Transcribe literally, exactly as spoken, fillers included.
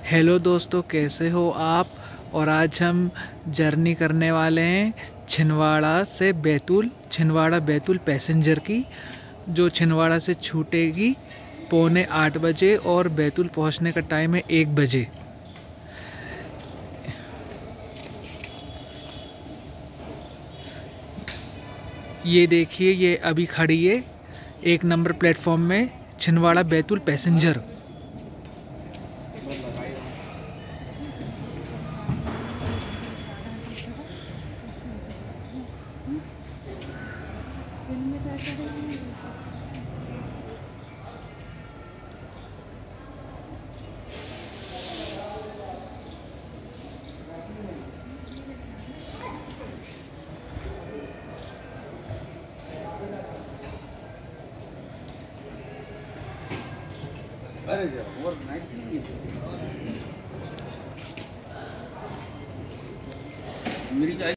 Hello दोस्तों, कैसे हो आप। और आज हम जर्नी करने वाले हैं छिंदवाड़ा से बैतूल। छिंदवाड़ा बैतूल पैसेंजर की, जो छिंदवाड़ा से छूटेगी पौने आठ बजे और बैतूल पहुंचने का टाइम है एक बजे। ये देखिए, ये अभी खड़ी है एक नंबर प्लेटफॉर्म में, छिंदवाड़ा बैतूल पैसेंजर। अरे और मेरी